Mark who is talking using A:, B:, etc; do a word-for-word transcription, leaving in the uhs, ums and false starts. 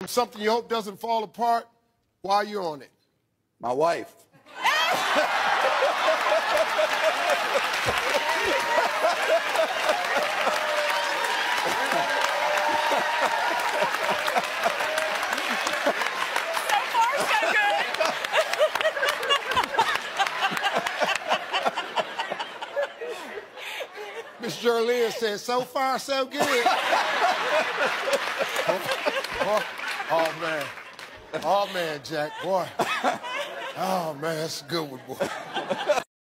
A: Something you hope doesn't fall apart while you're on it.
B: My wife.
A: Miss Jolene said, so far, so good. oh, oh, oh, man. Oh, man, Jack, boy. Oh, man, that's a good one, boy.